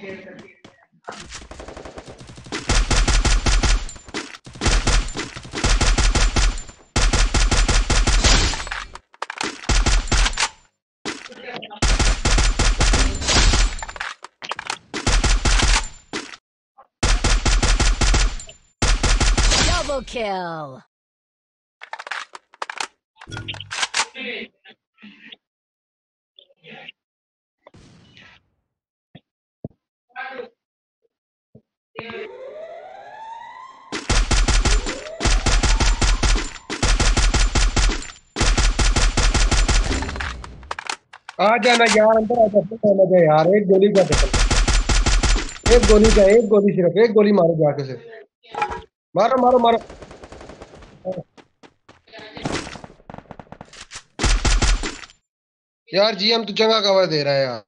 Double kill. आ जाना यार, अंदर आ जाना यार। एक गोली का देखो, एक गोली सिर्फ एक गोली मारो जाके से। मारो मारो मारो। यार जीएम तो जगह कवर दे रहा है यार।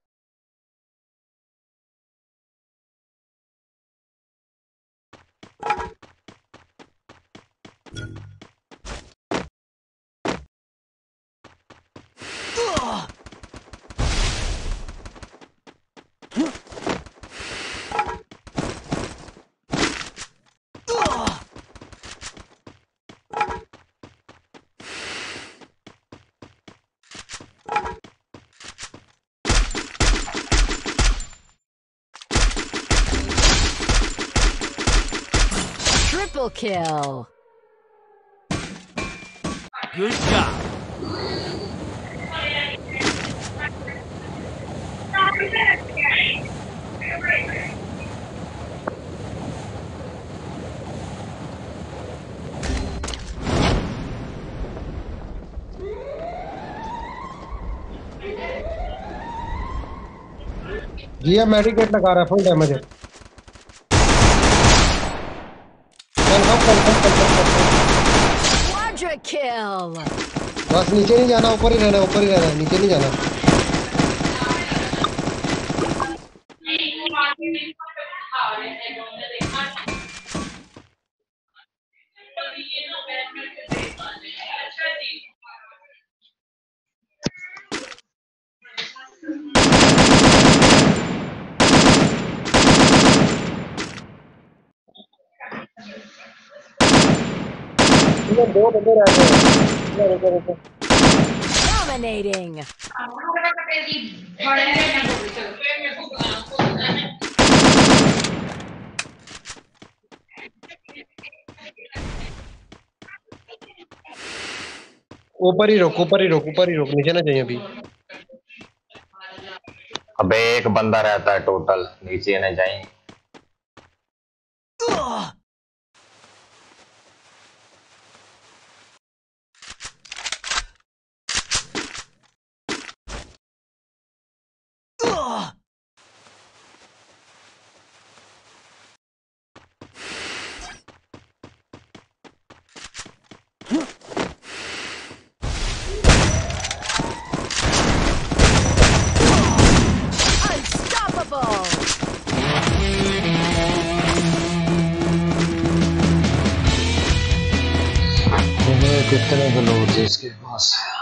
Triple kill. Good job. जीएम मेडिकेट लगा रहा है, फुल डैमेज है। Quadra kill. बस नीचे नहीं जाना, ऊपर ही रहना, ऊपर ही रहना, नीचे नहीं जाना। दो बंदे रहते हैं। रुको रुको। Dominating. ऊपर ही रोक, ऊपर ही रोक, ऊपर ही रोक, नीचे ना चाहिए अभी। अबे एक बंदा रहता है टोटल, नीचे न जाए। कितने लोग थे इसके पास।